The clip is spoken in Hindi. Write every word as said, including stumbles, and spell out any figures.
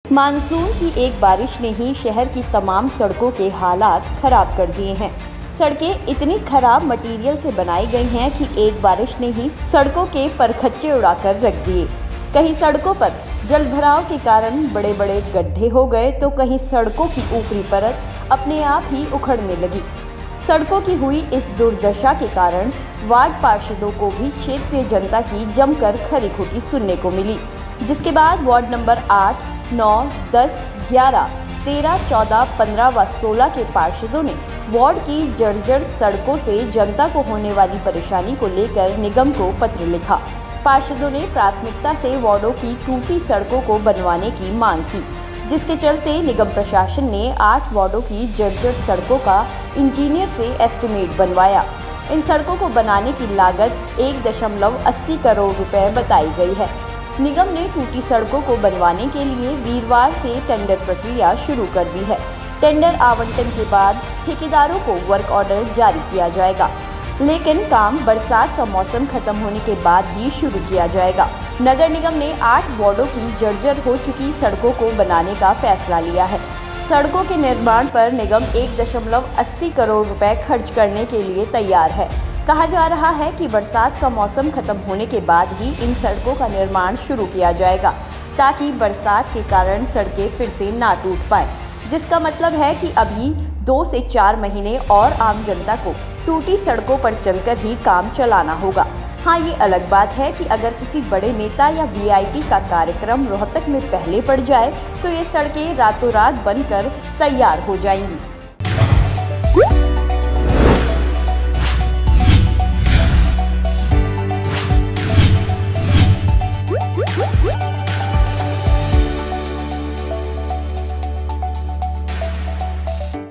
मानसून की एक बारिश ने ही शहर की तमाम सड़कों के हालात खराब कर दिए हैं। सड़कें इतनी खराब मटेरियल से बनाई गई हैं कि एक बारिश ने ही सड़कों के परखच्चे उड़ाकर रख दिए। कहीं सड़कों पर जलभराव के कारण बड़े बड़े गड्ढे हो गए तो कहीं सड़कों की ऊपरी परत अपने आप ही उखड़ने लगी। सड़कों की हुई इस दुर्दशा के कारण वार्ड पार्षदों को भी क्षेत्रीय जनता की जमकर खरी खोटी सुनने को मिली, जिसके बाद वार्ड नंबर आठ, नौ, दस, ग्यारह, तेरह, चौदह, पंद्रह व सोलह के पार्षदों ने वार्ड की जर्जर सड़कों से जनता को होने वाली परेशानी को लेकर निगम को पत्र लिखा। पार्षदों ने प्राथमिकता से वार्डों की टूटी सड़कों को बनवाने की मांग की, जिसके चलते निगम प्रशासन ने आठ वार्डों की जर्जर सड़कों का इंजीनियर से एस्टीमेट बनवाया। इन सड़कों को बनाने की लागत एक दशमलव अस्सी करोड़ रुपए बताई गई है। निगम ने टूटी सड़कों को बनवाने के लिए वीरवार से टेंडर प्रक्रिया शुरू कर दी है। टेंडर आवंटन के बाद ठेकेदारों को वर्क ऑर्डर जारी किया जाएगा, लेकिन काम बरसात का मौसम खत्म होने के बाद ही शुरू किया जाएगा। नगर निगम ने आठ वार्डों की जर्जर हो चुकी सड़कों को बनाने का फैसला लिया है। सड़कों के निर्माण पर निगम एक दशमलव अस्सी करोड़ रुपए खर्च करने के लिए तैयार है। कहा जा रहा है कि बरसात का मौसम खत्म होने के बाद ही इन सड़कों का निर्माण शुरू किया जाएगा, ताकि बरसात के कारण सड़कें फिर से ना टूट पाएं, जिसका मतलब है कि अभी दो से चार महीने और आम जनता को टूटी सड़कों पर चलकर ही काम चलाना होगा। हाँ, ये अलग बात है कि अगर किसी बड़े नेता या वी आई पी का कार्यक्रम रोहतक में पहले पड़ जाए तो ये सड़कें रातों रात बनकर तैयार हो जाएंगी।